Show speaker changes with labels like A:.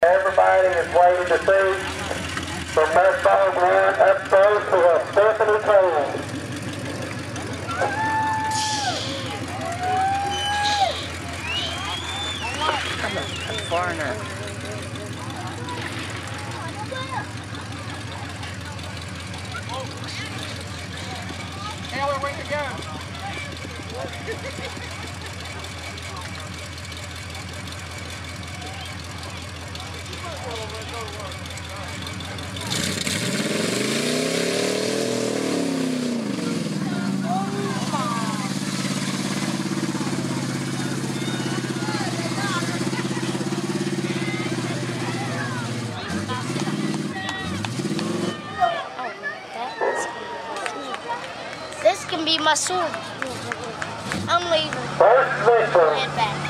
A: Everybody is waiting to see the best dog run up close to a Stephanie Cole.
B: I'm a foreigner.
C: Taylor, way to go.
D: This can be my sword. I'm leaving.
A: First victory.
D: Head back.